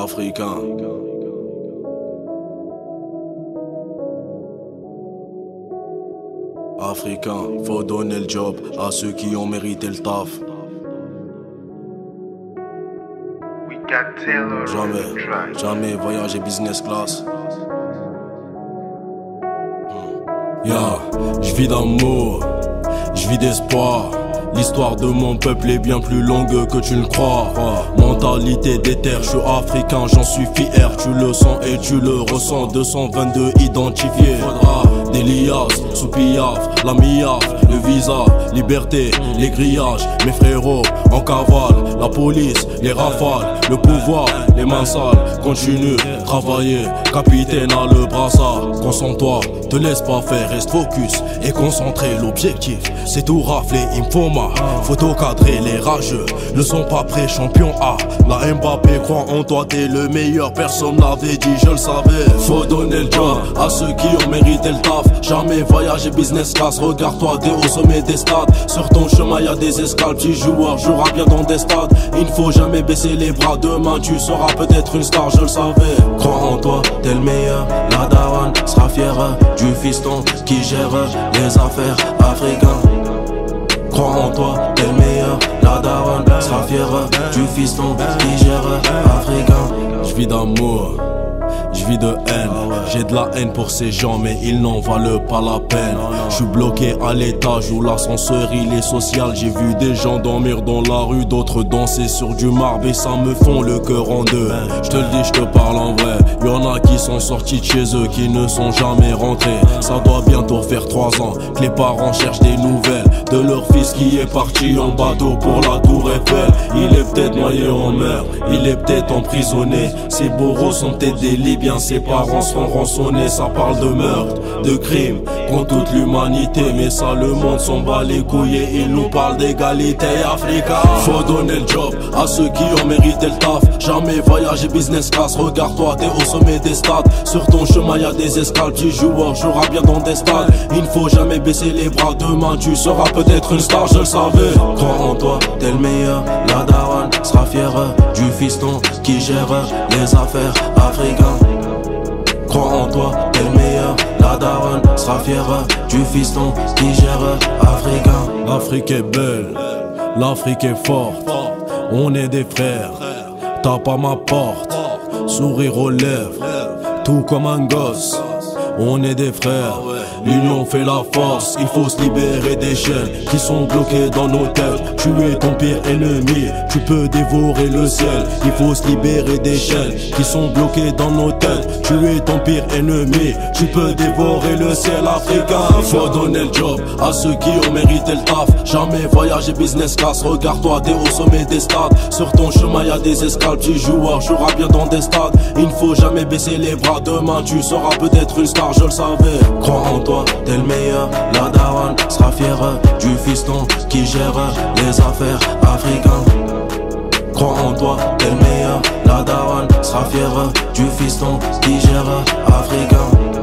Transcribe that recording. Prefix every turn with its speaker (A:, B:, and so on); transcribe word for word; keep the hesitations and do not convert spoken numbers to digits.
A: Africain. Africain, faut donner le job à ceux qui ont mérité le taf. Jamais, jamais voyager business class. Yeah, j'vis d'amour, j'vis d'espoir. L'histoire de mon peuple est bien plus longue que tu le crois. Mentalité déter, je suis africain, j'en suis fier. Tu le sens et tu le ressens, deux cent vingt-deux identifiés. Faudra des liasses, sous piaf, la miaf, le visa, liberté, les grillages. Mes frérots en cavale, la police, les rafales, le pouvoir, les mains sales. Continue, travailler, capitaine à le brassard. Concentre-toi, te laisse pas faire, reste focus et concentré. L'objectif, c'est tout rafler, il me faut ma photo cadrée. Les rageux ne sont pas prêts, champion A. La Mbappé croit en toi, t'es le meilleur, personne l'avait dit, je le savais. Faut donner le job à ceux qui ont mérité le taf. Jamais voyager business class, regarde-toi, t'es au sommet des stades. Sur ton chemin y'a des escales, petit joueur jouera bien dans des stades. Il ne faut jamais baisser les bras, demain tu seras peut-être une star, je le savais. Crois en toi, t'es le meilleur, la daronne sera fière du fiston qui gère les affaires africaines. Crois en toi, t'es le meilleur, la daronne sera fière du fiston qui gère africain. Je vis d'amour, je vis de haine, j'ai de la haine pour ces gens mais ils n'en valent pas la peine. Je suis bloqué à l'étage où l'ascenseur il est social. J'ai vu des gens dormir dans la rue, d'autres danser sur du marbre et ça me fond le cœur en deux. Je te le dis, je te parle en vrai, y'en a qui sont sortis de chez eux, qui ne sont jamais rentrés. Ça doit bientôt faire trois ans que les parents cherchent des nouvelles de leur fils qui est parti en bateau pour la tour Eiffel. Il est peut-être noyé en mer, il est peut-être emprisonné. Ces bourreaux sont peut-être des Libyens, ses parents seront rançonnés. Ça parle de meurtre, de crime contre toute l'humanité, mais ça le monde s'en bat les couilles et il nous parle d'égalité. Africa, faut donner le job à ceux qui ont mérité le taf. Jamais voyager business class, regarde-toi, t'es au sommet des stades. Sur ton chemin y'a des escales, petit joueur jouera bien dans des stades. Il ne faut jamais baisser les bras, demain tu seras peut-être une star, je le savais. Crois en toi, t'es le meilleur, la daronne sera fière du fiston qui gère les affaires africaines. Crois en toi, t'es le meilleur, la daronne sera fière du fiston qui gère africain. L'Afrique est belle, l'Afrique est forte, on est des frères, tape à ma porte, sourire aux lèvres, tout comme un gosse. On est des frères, l'union fait la force. Il faut se libérer des chaînes qui sont bloquées dans nos têtes. Tu es ton pire ennemi, tu peux dévorer le ciel. Il faut se libérer des chaînes qui sont bloquées dans nos têtes. Tu es ton pire ennemi, tu peux dévorer le ciel. Africain, faut donner le job à ceux qui ont mérité le taf. Jamais voyager business class, regarde-toi, t'es au sommet des stades. Sur ton chemin y'a des escales, petit joueur jouera bien dans des stades. Il ne faut jamais baisser les bras, demain tu seras peut-être une star, je le savais. Crois en toi, t'es le meilleur, la daronne sera fière du fiston qui gère les affaires africaines. Crois en toi, t'es le meilleur, la daronne sera fière du fiston qui gère africain.